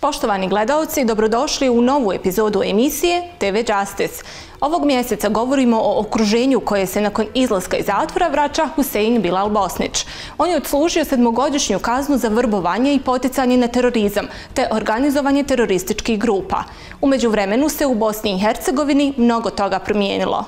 Poštovani gledaoci, dobrodošli u novu epizodu emisije TV Justice. Ovog mjeseca govorimo o okruženju koje se nakon izlaska iz zatvora vraća Husein Bilal Bosnic. On je odslužio 7-godišnju kaznu za vrbovanje i poticanje na terorizam, te organizovanje terorističkih grupa. U međuvremenu se u Bosni i Hercegovini mnogo toga promijenilo.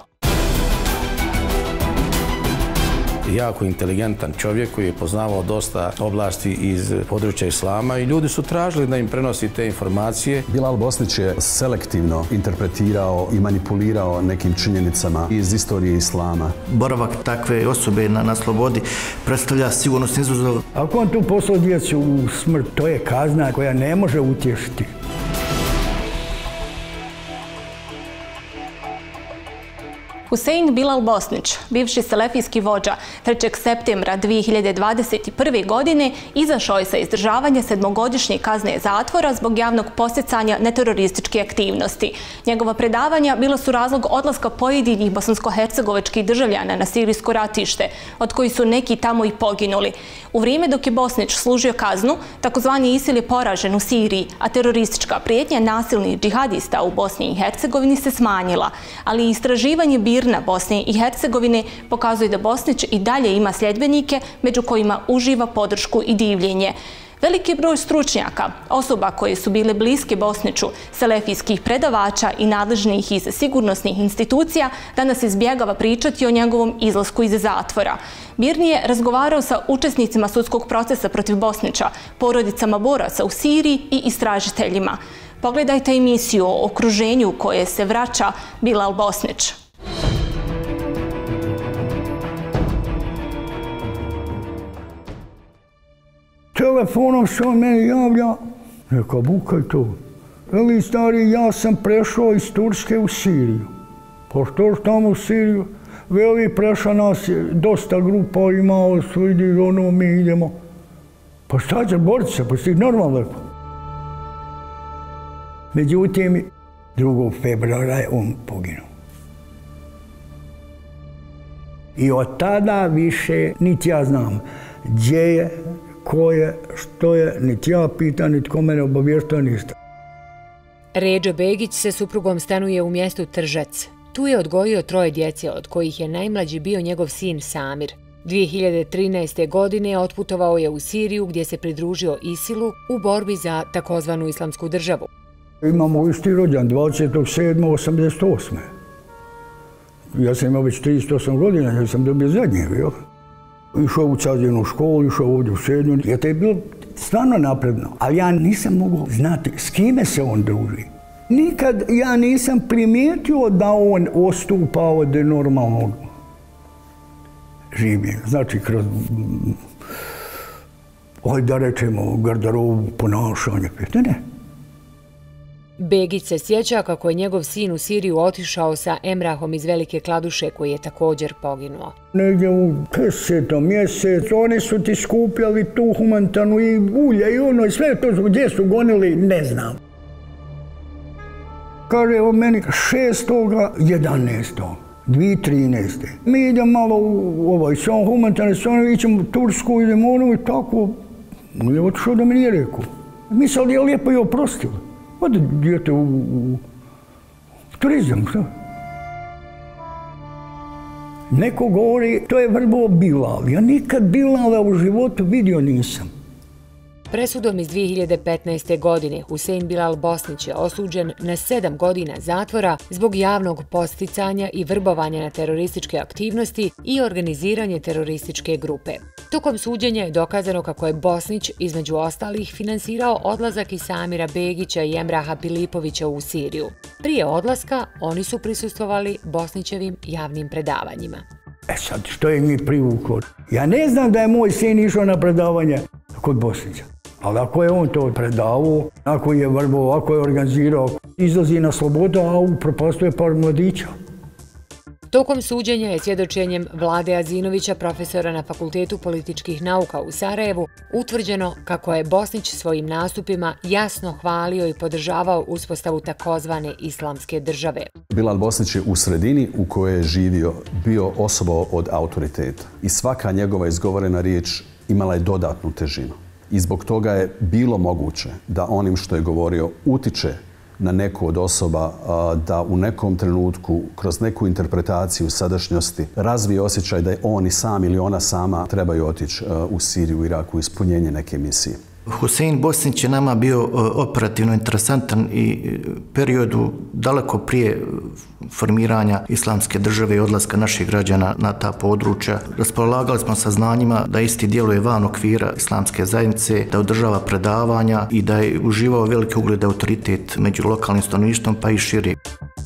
Jako inteligentan čovjek koji je poznavao dosta oblasti iz područja islama i ljudi su tražili da im prenosi te informacije. Bilal Bosnic je selektivno interpretirao i manipulirao nekim činjenicama iz istorije islama. Boravak takve osobe na slobodi predstavlja sigurnosni izazov. Ako on tu poslao djecu u smrt, to je kazna koja ne može utješiti. Husein Bilal Bosnic, bivši salafijski vođa, 3. septembra 2021. godine izašao je sa izdržavanja 7-godišnje kazne zatvora zbog javnog podsticanja na terorističke aktivnosti. Njegova predavanja bila su razlog odlaska pojedinih bosansko-hercegovačkih državljana na sirijsko ratište, od kojih su neki tamo i poginuli. U vrijeme dok je Bosnic služio kaznu, takozvani ISIL je poražen u Siriji, a teroristička prijetnja nasilnih džihadista u Bosni i Hercegovini se smanjila, ali istraživanje BIRN Bosne i Hercegovine pokazuje da Bosnic i dalje ima sljedbenike, među kojima uživa podršku i divljenje. Veliki broj stručnjaka, osoba koje su bile bliske Bosniću, salafijskih predavača i nadležnih iz sigurnosnih institucija, danas izbjegava pričati o njegovom izlasku iz zatvora. BIRN je razgovarao sa učesnicima sudskog procesa protiv Bosnića, porodicama boraca u Siriji i istražiteljima. Pogledajte emisiju o okruženju koje se vraća Bilal Bosnic. Telefonom se on meni javlja, neka bukaj to. Veli stari, ja sam prešao iz Turske u Siriju. Pa što tamo u Siriju? Veli, prešao nas je, dosta grupa imao, vidi, ono, mi idemo. Pa šta će, boriti se, pa si normalno. Međutim, 2. februara je on poginuo. I od tada više, niti ja znam gdje je, ko je, što je, niti ja pitan, niti ko mene obavještava, ništa. Ređo Begić sa suprugom stanuje u mjestu Tržac. Tu je odgojio 3 djece, od kojih je najmlađi bio njegov sin Samir. 2013. godine otputovao je u Siriju gdje se pridružio ISIL-u u borbi za takozvanu islamsku državu. Imamo isti rođan, 27.88. Ja sam imao već 38 godina, ja sam dobio zadnje, jel? Išao u carzinu školu, išao ovdje u srednju. Ja to je bilo stvarno napredno, ali ja nisam mogao znati s kime se on druži. Nikad ja nisam primijetio da on odstupa od normalnog življenja. Znači, kroz, da rečemo, garderobu, ponašanje. Ne. Begić se sjeća kako je njegov sin u Siriju otišao sa Emrahom iz Velike Kladuše, koji je također poginuo. Negdje u 10. mjesec, oni su ti skupljali tu humanitarnu i ulje i ono i sve to, gdje su gonili, ne znam. Kaže o meni 6.11. 2013. Mi idemo malo u sam humanitarni, ićemo u Tursku, idemo ono i tako. On je otišao da mi nije rekao. Mislili je lijepo i oprostio. Ode dijete u turizam, šta? Neko govori, to je vrbo Bilal. Ja nikad Bilala u životu vidio nisam. Presudom iz 2015. godine Husein Bilal Bosnic je osuđen na 7 godina zatvora zbog javnog podsticanja i vrbovanja na terorističke aktivnosti i organiziranje terorističke grupe. Tokom suđenja je dokazano kako je Bosnic, između ostalih, finansirao odlazak i Samira Begića i Emraha Pilipovića u Siriju. Prije odlaska oni su prisustvovali Bosnićevim javnim predavanjima. Sad, što je njih privuklo? Ja ne znam da je moj sin išao na predavanje kod Bosnića. Ali ako je on to predavao, ako je vrbao, ako je organizirao, izlazi na slobodu, a upropastuje par mladića. Tokom suđenja je svjedočenjem Vlade Azinovića, profesora na Fakultetu političkih nauka u Sarajevu, utvrđeno kako je Bosnić svojim nastupima jasno hvalio i podržavao uspostavu takozvane islamske države. Bilal Bosnic je u sredini u kojoj je živio bio osoba od autoriteta i svaka njegova izgovorena riječ imala je dodatnu težinu. I zbog toga je bilo moguće da onim što je govorio utiče na neku od osoba da u nekom trenutku, kroz neku interpretaciju sadašnjosti, razvije osjećaj da je on i sam ili ona sama trebaju otići u Siriju, u Iraku, u ispunjenje neke misije. Husein Bosnić je nama bio operativno interesantan i periodu daleko prije formiranja islamske države i odlaska naših građana na ta područja. Raspolagali smo saznanjima da isti djeluje van okvira islamske zajednice, da održava predavanja i da je uživao veliki ugled autoritet među lokalnim stanovništvom pa i šire.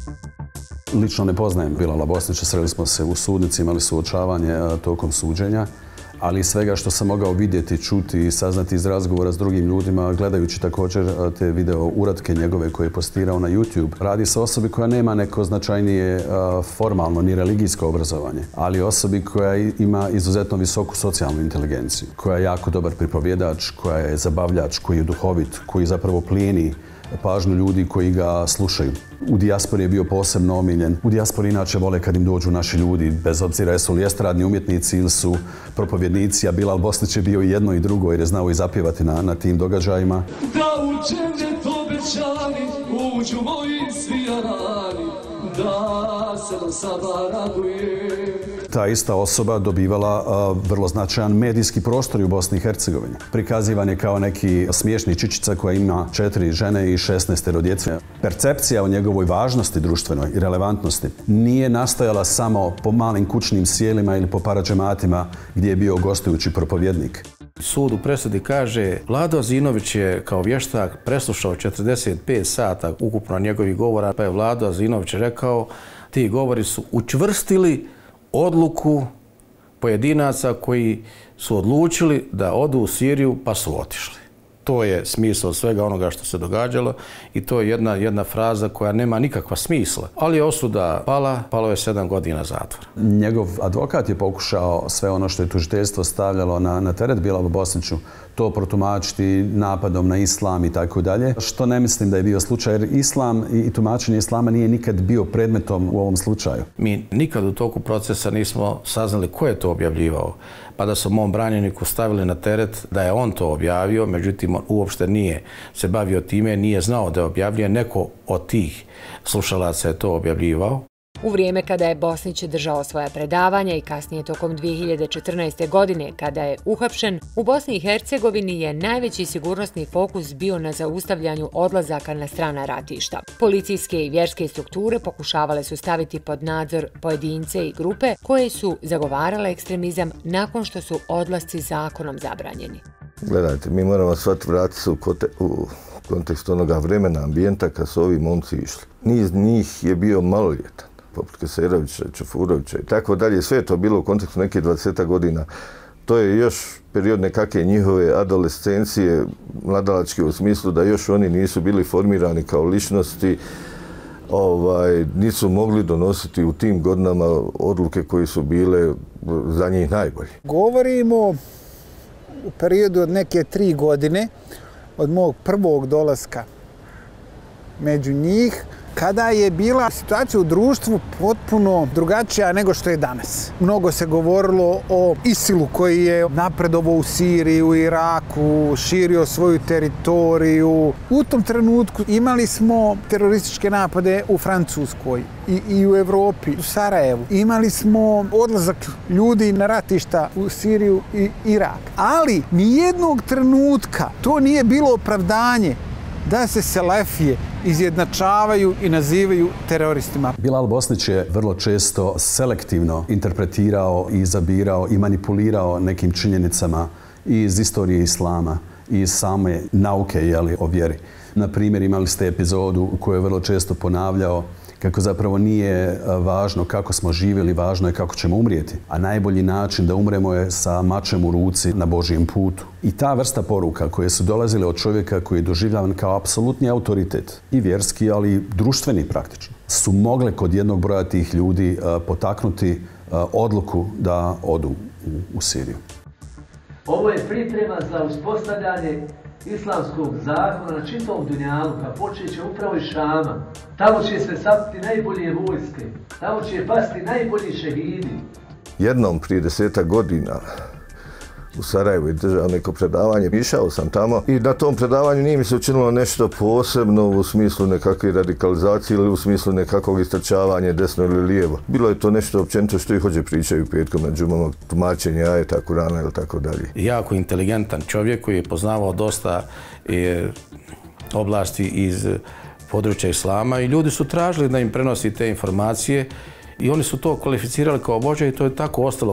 Lično ne poznajem Bilala Bosnića, sreli smo se u sudnici, imali suočavanje tokom suđenja, ali svega što sam mogao vidjeti, čuti i saznati iz razgovora s drugim ljudima, gledajući također te video uratke njegove koje je postirao na YouTube. Radi se o osobi koja nema neko značajnije formalno ni religijsko obrazovanje, ali osobi koja ima izuzetno visoku socijalnu inteligenciju, koja je jako dobar pripovjedač, koja je zabavljač, koji je duhovit, koji zapravo plijeni pažnju ljudi koji ga slušaju. U dijaspori je bio posebno omiljen. U dijaspori inače vole kad im dođu naši ljudi, bez obzira jesu li estradni umjetnici ili su propovjednici, a Bilal Bosnić je bio i jedno i drugo jer je znao i zapjevati na tim događajima. Da u džennet obećani uđu moji svijarani, da se do sada raduje. Ta ista osoba dobivala vrlo značajan medijski prostor u Bosni i Hercegovini. Prikazivan je kao neki smiješni čičica koja ima 4 žene i 16 djece. Percepcija o njegovoj važnosti društvenoj i relevantnosti nije nastojala samo po malim kućnim sjelima ili po paradžematima gdje je bio gostujući propovjednik. Sud u presudi kaže Vlado Azinović je kao vještak preslušao 45 sata ukupno njegovih govora, pa je Vlado Azinović rekao ti govori su učvrstili odluku pojedinaca koji su odlučili da odu u Siriju pa su otišli. To je smisao svega onoga što se događalo i to je jedna fraza koja nema nikakva smisla. Ali je osuda palo je 7 godina zatvora. Njegov advokat je pokušao sve ono što je tužiteljstvo stavljalo na teret Bilalu Bosniću to protumačiti napadom na islam i tako dalje, što ne mislim da je bio slučaj jer islam i tumačenje islama nije nikad bio predmetom u ovom slučaju. Mi nikad u toku procesa nismo saznali ko je to objavljivao, pa da su mom branjeniku stavili na teret da je on to objavio, međutim on uopšte nije se bavio time, nije znao da je objavljuje, neko od tih slušalaca je to objavljivao. U vrijeme kada je Bosnić držao svoja predavanja i kasnije tokom 2014. godine kada je uhapšen, u Bosni i Hercegovini je najveći sigurnosni fokus bio na zaustavljanju odlazaka na strana ratišta. Policijske i vjerske strukture pokušavale su staviti pod nadzor pojedince i grupe koje su zagovarale ekstremizam nakon što su odlasci zakonom zabranjeni. Gledajte, mi moramo shvatiti vratiti se u kontekst onoga vremena, ambijenta kad su ovi momci išli. Niz njih je bio maloljetan, poput Keserovića, Čefurovića i tako dalje. Sve je to bilo u kontekstu neke 20 godina. To je još period nekakve njihove adolescencije, mladalačke u smislu da još oni nisu bili formirani kao ličnosti, nisu mogli donositi u tim godinama odluke koje su bile za njih najbolje. Govorimo u periodu od neke 3 godine, od mog prvog dolaska među njih, kada je bila situacija u društvu potpuno drugačija nego što je danas. Mnogo se govorilo o ISIL-u koji je napredovao u Siriji, u Iraku, širio svoju teritoriju. U tom trenutku imali smo terorističke napade u Francuskoj i u Evropi, u Sarajevu. Imali smo odlazak ljudi na ratišta u Siriju i Irak. Ali nijednog trenutka to nije bilo opravdanje da se Salafije izjednačavaju i nazivaju teroristima. Bilal Bosnić je vrlo često selektivno interpretirao i izabirao i manipulirao nekim činjenicama iz istorije islama i iz same nauke o vjeri. Na primjer, imali ste epizodu koju je vrlo često ponavljao kako zapravo nije važno kako smo živjeli, važno je kako ćemo umrijeti. A najbolji način da umremo je sa mačem u ruci na Božijem putu. I ta vrsta poruka koje su dolazile od čovjeka koji je doživljavan kao apsolutni autoritet, i vjerski, ali i društveni praktično, su mogle kod jednog broja tih ljudi potaknuti odluku da odu u Siriju. Ovo je priprema za uspostavljanje islamskog zakona na čitavom dunjalu, a počet će upravo iz Šama. Tamo će se sapiti najbolje vojske, tamo će pasti najbolji šehidi. Jednom prije 10 godina u Sarajevu i držao neko predavanje. Išao sam tamo i na tom predavanju nije mi se učinilo nešto posebno u smislu nekakve radikalizacije ili u smislu nekakvog istrčavanja desno ili lijevo. Bilo je to nešto općenito što i hođe pričaju petkom na džumama, tumačenje ajeta, Kurana ili tako dalje. Jako inteligentan čovjek koji je poznavao dosta oblasti iz područja islama i ljudi su tražili da im prenosi te informacije i oni su to kvalificirali kao vođa i to je tako ostalo.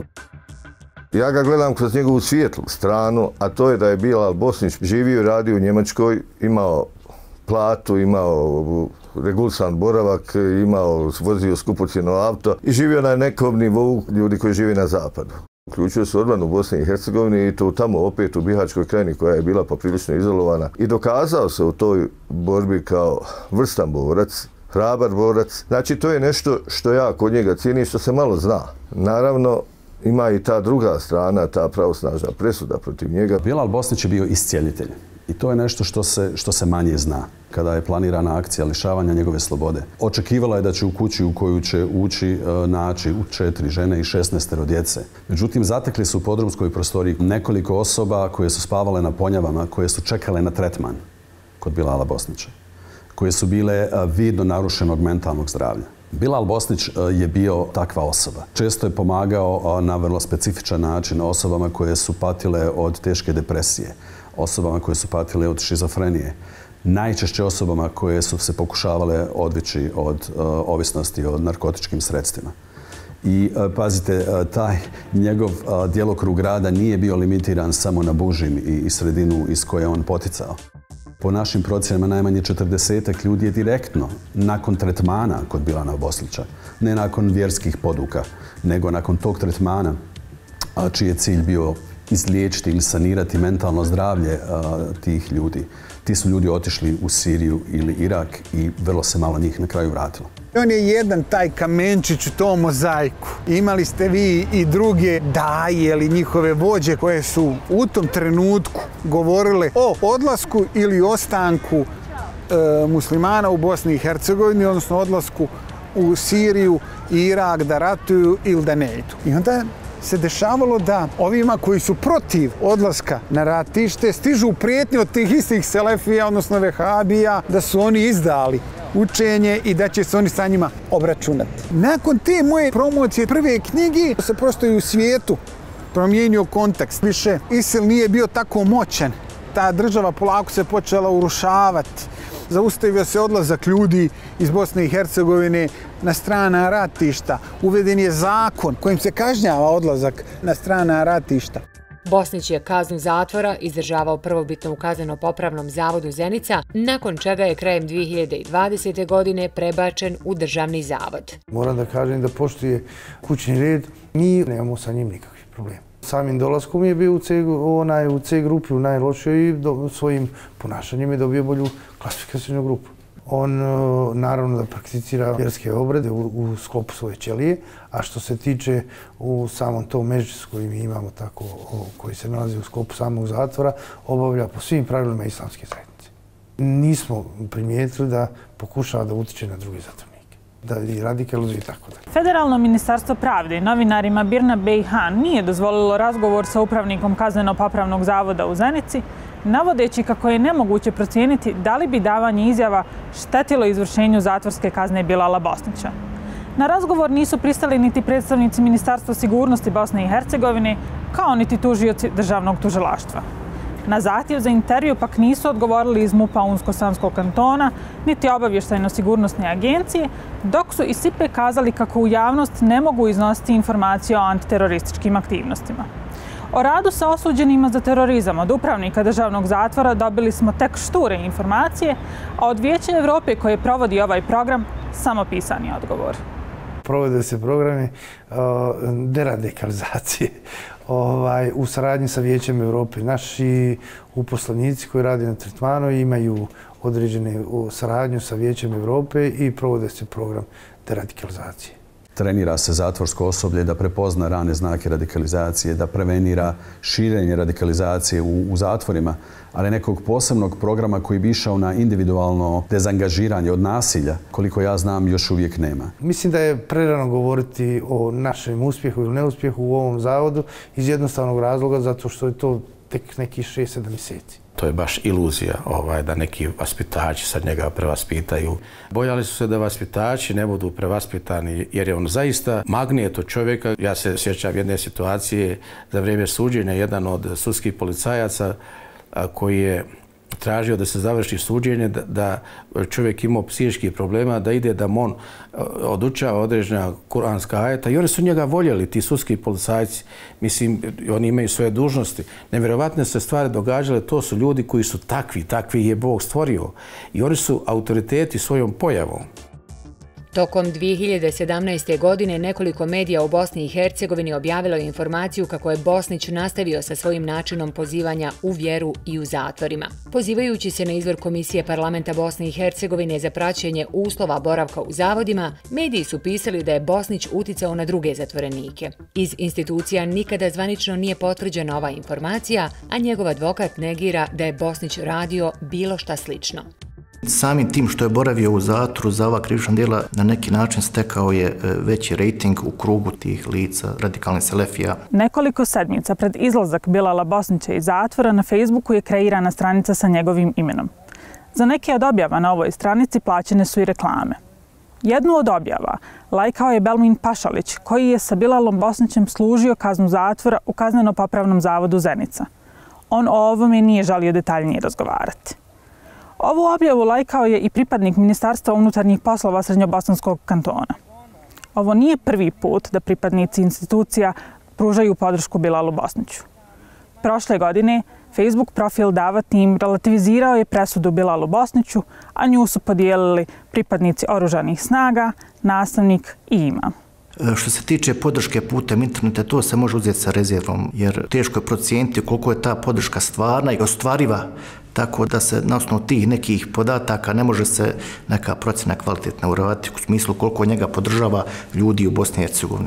Ja ga gledam kroz njegovu svijetlu stranu, a to je da je Bilal Bosnić živio i radio u Njemačkoj, imao platu, imao regulisan boravak, vozio skupocjeno auto i živio na nekom nivou ljudi koji žive na zapadu. Uključio se odmah u Bosni i Hercegovini i to tamo opet u Bihaćkoj krajini koja je bila poprilično izolovana i dokazao se u toj borbi kao vrstan borac, hrabar borac. Znači to je nešto što ja kod njega cijenim, što se malo zna. Naravno, ima i ta druga strana, ta pravosnažna presuda protiv njega. Bilal Bosnić je bio iscijelitelj i to je nešto što se manje zna kada je planirana akcija lišavanja njegove slobode. Očekivala je da će u kući u koju će ući naći 4 žene i 16 djece. Međutim, zatekli su u podrumskoj prostoriji nekoliko osoba koje su spavale na ponjavama, koje su čekale na tretman kod Bilala Bosnića, koje su bile vidno narušenog mentalnog zdravlja. Bilal Bosnić je bio takva osoba. Često je pomagao na vrlo specifičan način osobama koje su patile od teške depresije, osobama koje su patile od šizofrenije, najčešće osobama koje su se pokušavale odvići od ovisnosti o narkotičkim sredstvima. I pazite, taj njegov djelokrug rada nije bio limitiran samo na Bužim i sredinu iz koje on poticao. Po našim procjenama najmanje 40 ljudi je direktno nakon tretmana kod Bilana Bosnića, ne nakon vjerskih poduka, nego nakon tog tretmana čiji je cilj bio izliječiti ili sanirati mentalno zdravlje tih ljudi. Ti su ljudi otišli u Siriju ili Irak i vrlo se malo njih na kraju vratilo. On je jedan taj kamenčić u tom mozaiku. Imali ste vi i druge daje ili njihove vođe koje su u tom trenutku govorile o odlasku ili ostanku muslimana u Bosni i Hercegovini, odnosno odlasku u Siriju i Irak da ratuju ili da ne idu. I onda se dešavalo da ovima koji su protiv odlaska na ratište stižu prijetnje od tih istih Salafija, odnosno Vehabija, da su oni izdali učenje i da će se oni sa njima obračunati. Nakon te moje promocije prve knjige se prosto i u svijetu promijenio kontekst. Više ISIL nije bio tako moćan. Ta država polako se počela urušavati. Zaustavio se odlazak ljudi iz Bosne i Hercegovine na strana ratišta. Uveden je zakon kojim se kažnjava odlazak na strana ratišta. Bosnić je kaznu zatvora izdržavao prvobitno u kazneno-popravnom zavodu Zenica, nakon čega je krajem 2020. godine prebačen u državni zavod. Moram da kažem da poštuje kućni red, mi nemamo sa njim nikakvih problema. Samim dolaskom je bio u C grupi, u najlošijoj i svojim ponašanjem je dobio bolju klasifikacijnu grupu. On naravno da prakticira vjerske obrede u sklopu svoje ćelije, a što se tiče u samom tom međusu koji mi imamo tako, koji se nalazi u sklopu samog zatvora, obavlja po svim pravilima islamske zajednice. Nismo primijetili da pokušava da utiče na druge zatvornike, da ih radikalizuje i tako dalje. Federalno ministarstvo pravde novinarima BIRN-a BiH nije dozvolilo razgovor sa upravnikom kazneno-popravnog zavoda u Zenici, navodeći kako je nemoguće procijeniti da li bi davanje izjava štetilo izvršenju zatvorske kazne Bilala Bosnića. Na razgovor nisu pristali niti predstavnici Ministarstva sigurnosti Bosne i Hercegovine, kao niti tužioci državnog tužilaštva. Na zahtjev za intervju pak nisu odgovorili iz MUP-a Unsko-Sanskog kantona, niti obavještajno-sigurnosne agencije, dok su iz SIPE kazali kako u javnost ne mogu iznositi informacije o antiterorističkim aktivnostima. O radu sa osuđenima za terorizam od upravnika državnog zatvora dobili smo tek šture informacije, a od Vijeća Evrope koje provodi ovaj program samo pisani odgovor. Provode se programi deradikalizacije u saradnji sa Vijećem Evrope. Naši uposlenici koji rade na tretmanu imaju određene saradnju sa Vijećem Evrope i provode se program deradikalizacije. trenira se zatvorsko osoblje da prepozna rane znake radikalizacije, da prevenira širenje radikalizacije u zatvorima, ali nekog posebnog programa koji bi išao na individualno dezangažiranje od nasilja, koliko ja znam, još uvijek nema. Mislim da je prerano govoriti o našem uspjehu ili neuspjehu u ovom zavodu iz jednostavnog razloga zato što je to tek nekih 6-7 mjeseci. To je baš iluzija da neki vaspitači sad njega prevaspitaju. Bojali su se da vaspitači ne budu prevaspitani jer je on zaista magnet od čovjeka. Ja se sjećam jedne situacije za vrijeme suđenja, jedan od sudskih policajaca koji je tražio da se završi suđenje, da čovjek imao psihičkih problema, da ide da on odučava određena kuranska ajeta i oni su njega voljeli, ti sudski policajci. Mislim, oni imaju svoje dužnosti. Nevjerovatne se stvari događale, to su ljudi koji su takvi je Bog stvorio i oni su autoriteti svojom pojavom. Tokom 2017. godine nekoliko medija u Bosni i Hercegovini objavilo je informaciju kako je Bosnić nastavio sa svojim načinom pozivanja u vjeru i u zatvorima. Pozivajući se na izvor Komisije Parlamenta Bosne i Hercegovine za praćenje uslova boravka u zavodima, mediji su pisali da je Bosnić uticao na druge zatvorenike. Iz institucija nikada zvanično nije potvrđena ova informacija, a njegov advokat negira da je Bosnić radio bilo šta slično. Samim tim što je boravio u zatvoru za ova krivična djela na neki način stekao je veći rejting u krugu tih lica radikalnih Salafija. Nekoliko sedmica pred izlazak Bilala Bosnića iz zatvora na Facebooku je kreirana stranica sa njegovim imenom. Za neke od objava na ovoj stranici plaćene su i reklame. Jednu od objava lajkao je Belmin Pašalić, koji je sa Bilalom Bosnićem služio kaznu zatvora u kazneno-popravnom zavodu Zenica. On o ovome nije želio detaljnije razgovarati. Ovu objavu lajkao je i pripadnik Ministarstva unutarnjih poslova Srednjobosanskog kantona. Ovo nije prvi put da pripadnici institucija pružaju podršku Bilalu Bosniću. Prošle godine Facebook profil Dava Team relativizirao je presudu Bilalu Bosniću, a nju su podijelili pripadnici oružanih snaga, nastavnik i imam. Što se tiče podrške putem interneta, to se može uzeti sa rezervom, jer teško je procijeniti koliko je ta podrška stvarna i ostvariva, tako da se na osnovu tih nekih podataka ne može se neka procjena kvalitetna uraditi u smislu koliko njega podržava ljudi u Bosni i Hercegovini.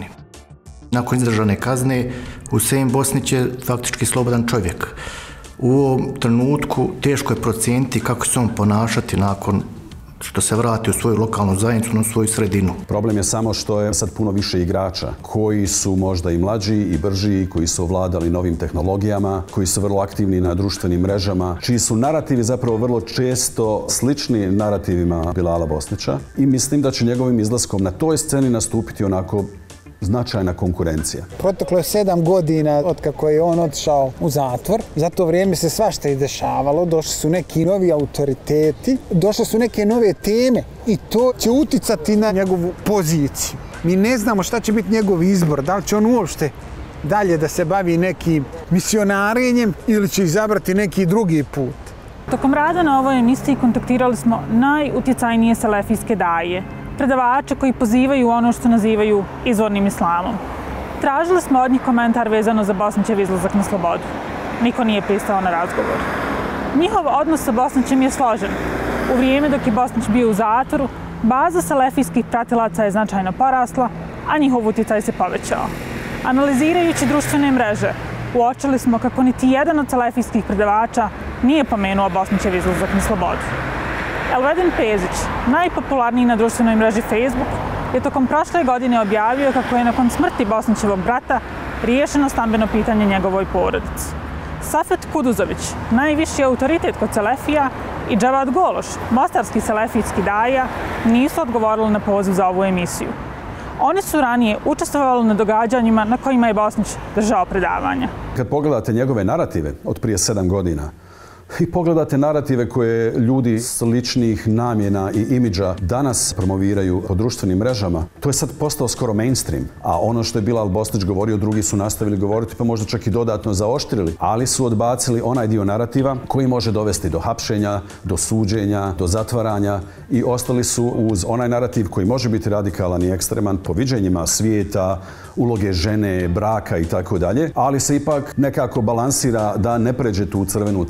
Nakon izdržane kazne, Husein Bosnić je faktički slobodan čovjek. U ovom trenutku teško je procijeniti kako će se on ponašati nakon što se vrati u svoju lokalnu zajednicu, u svoju sredinu. Problem je samo što je sad puno više igrača koji su možda i mlađi i brži, koji su ovladali novim tehnologijama, koji su vrlo aktivni na društvenim mrežama, čiji su narativi zapravo vrlo često slični narativima Bilala Bosnića i mislim da će njegovim izlaskom na toj sceni nastupiti onako značajna konkurencija. Proteklo je 7 godina od kako je on otišao u zatvor. Za to vrijeme se svašta izdešavalo. Došli su neki novi autoriteti, došle su neke nove teme i to će uticati na njegovu poziciju. Mi ne znamo šta će biti njegov izbor, da li će on uopšte dalje da se bavi nekim misionarenjem ili će izabrati neki drugi put. Tokom rada na ovoj emisiji kontaktirali smo najutjecajnije salafijske daje, predavače koji pozivaju ono što nazivaju izvornim islamom. Tražili smo od njih komentar vezano za Bosnićev izlazak na slobodu. Niko nije pristao na razgovor. Njihov odnos sa Bosnićem je složen. U vrijeme dok je Bosnić bio u zatvoru, baza salafijskih pratilaca je značajno porasla, a njihov utjecaj se povećao. Analizirajući društvene mreže, uočili smo kako niti jedan od salafijskih predavača nije pomenuo Bosnićev izlazak na slobodu. Elvedin Pezić, najpopularniji na društvenoj mreži Facebook, je tokom prošle godine objavio kako je nakon smrti Bosnićevog brata riješeno stambeno pitanje njegovoj porodici. Safet Kuduzović, najviši autoritet kod Salafija, i Džavad Gološ, mostarski salafijski daja, nisu odgovorili na poziv za ovu emisiju. Oni su ranije učestvovali na događanjima na kojima je Bosnić držao predavanja. Kad pogledate njegove narative od prije 7 godina, i pogledate narative koje ljudi sličnih namjena i imidža danas promoviraju po društvenim mrežama, to je sad postao skoro mainstream. A ono što je Bilal Bosnić govorio, drugi su nastavili govoriti, pa možda čak i dodatno zaoštrili, ali su odbacili onaj dio narativa koji može dovesti do hapšenja, do suđenja, do zatvaranja i ostali su uz onaj narativ koji može biti radikalan i ekstreman po viđenjima svijeta, uloge žene, braka i tako dalje, ali se ipak nekako balansira da ne pređe tu crvenu crtu preko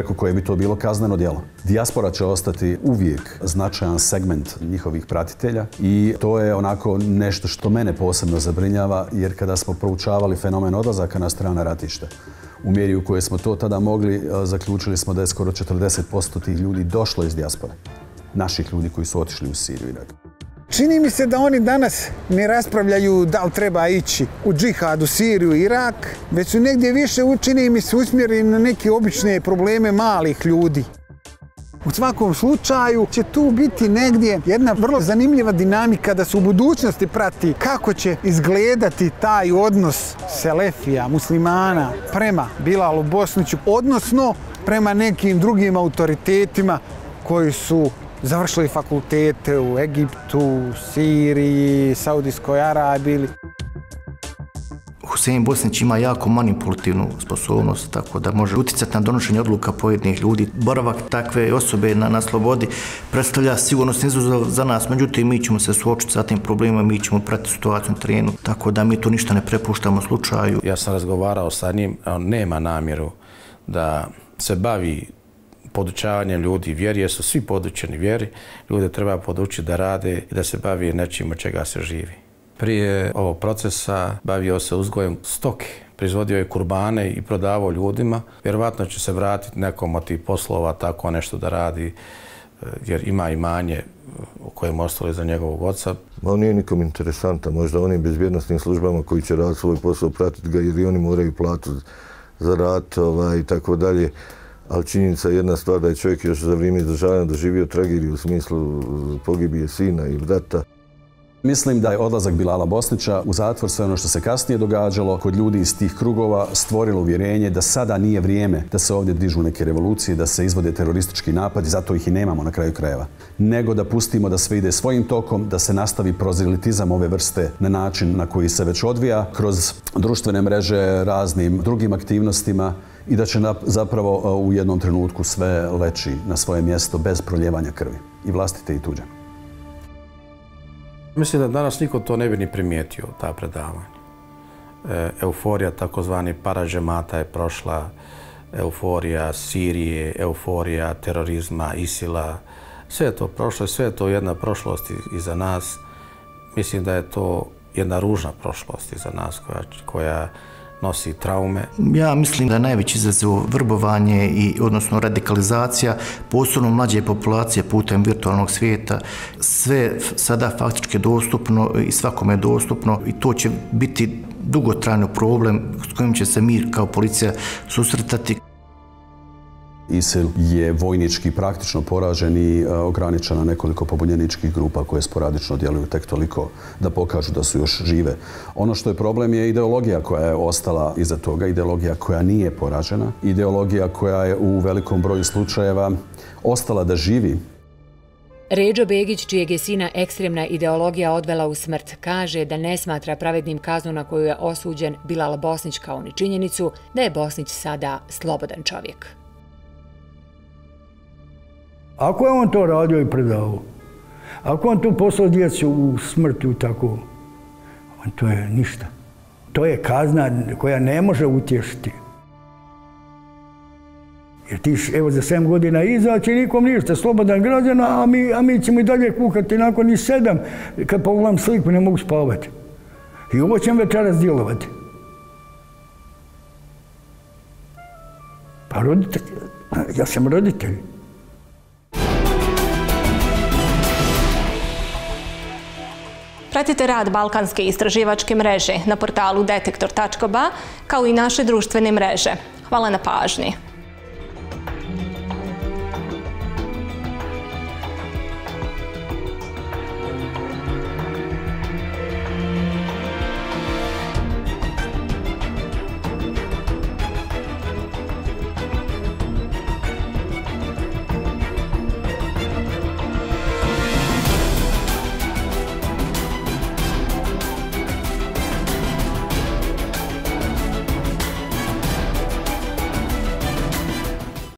preko koje bi to bilo kazneno djelo. Dijaspora će ostati uvijek značajan segment njihovih pratitelja i to je onako nešto što mene posebno zabrinjava, jer kada smo proučavali fenomen odlazaka na strana ratišta, u mjeri u kojoj smo to tada mogli, zaključili smo da je skoro 40% tih ljudi došlo iz dijaspore. Naših ljudi koji su otišli u Siriju i Irak. Čini mi se da oni danas ne raspravljaju da li treba ići u džihad u Siriju i Irak, već su negdje više, čini mi se, usmjereni na neke obične probleme malih ljudi. U svakom slučaju će tu biti negdje jedna vrlo zanimljiva dinamika da se u budućnosti prati kako će izgledati taj odnos Selefija, muslimana prema Bilalu Bosniću, odnosno prema nekim drugim autoritetima koji su završili fakultete u Egiptu, Siriji, Saudijskoj Arabiji. Husein Bosnić ima jako manipulativnu sposobnost, tako da može utjecati na donošenje odluka pojedinih ljudi. Boravak takve osobe na slobodi predstavlja sigurnosni izazov za nas, međutim mi ćemo se suočiti sa tim problemima, mi ćemo pratiti situaciju na terenu, tako da mi to ništa ne prepuštamo slučaju. Ja sam razgovarao sa njim, on nema namjeru da se bavi podučavanjem ljudi vjeri, jer su svi podučeni vjeri. Ljude treba podučiti da rade i da se bavi nečim od čega se živi. Prije ovog procesa bavio se uzgojem stoke, proizvodio je kurbane i prodavao ljudima. Vjerovatno će se vratiti nekom od tih poslova, tako nešto da radi, jer ima imanje u kojem ostali za njegovog oca. On nije nikom interesantan, možda onim bezbjednostnim službama koji će raditi svoj posao, pratiti ga, jer i oni moraju platu za rad i tako dalje. Ali činjenica je jedna stvar, da je čovjek još za vrijeme izdržavanja doživio tragediju u smislu pogibije sina i brata. Mislim da je odlazak Bilala Bosnića u zatvor, sve ono što se kasnije događalo kod ljudi iz tih krugova, stvorilo uvjerenje da sada nije vrijeme da se ovdje dižu neke revolucije, da se izvode teroristički napadi, zato ih i nemamo na kraju krajeva. Nego da pustimo da sve ide svojim tokom, da se nastavi prozelitizam ove vrste na način na koji se već odvija, kroz društvene mreže, raznim drugim aktivnostima, i da će zapravo u jednom trenutku sve leći na svoje mjesto bez proljevanja krvi, i vlastite i tuđe. Mislim da danas niko to ne bi ni primijetio, ta predavanja. Euforija takozvani paradžemata je prošla, euforija Sirije, euforija terorizma, Isila. Sve je to prošlo, sve je to jedna prošlost iza nas. Mislim da je to jedna ružna prošlost iza nas koja nosi traume. Ja mislim da je najveći izazov vrbovanje i odnosno radikalizacija, posebno mlađe populacije putem virtualnog svijeta. Sve sada faktički dostupno i svakome je dostupno i to će biti dugotrajni problem s kojim će se mi kao policija susretati. ISIL je vojnički praktično poražen i ograničen na nekoliko pobunjeničkih grupa koje sporadično djeluju tek toliko da pokažu da su još žive. Ono što je problem je ideologija koja je ostala iza toga, ideologija koja nije poražena, ideologija koja je u velikom broju slučajeva ostala da živi. Ređo Begić, čijeg je sina ekstremna ideologija odvela u smrt, kaže da ne smatra pravednim kaznu na koju je osuđen Bilal Bosnić, kao ni činjenicu da je Bosnić sada slobodan čovjek. Ako je on to radio i predavao, ako on tu poslao djecu u smrti, tako, to je ništa. To je kazna koja ne može utješiti. Jer ti, evo, za 7 godina izaći nikom ništa, slobodan građan, a mi ćemo i dalje kukati nakon i 7, kad pogledam sliku ne mogu spavati. I ovo ćemo večeras djelovati. Pa roditelj, ja sam roditelj. Pratite rad Balkanske istraživačke mreže na portalu detektor.ba kao i naše društvene mreže. Hvala na pažnji.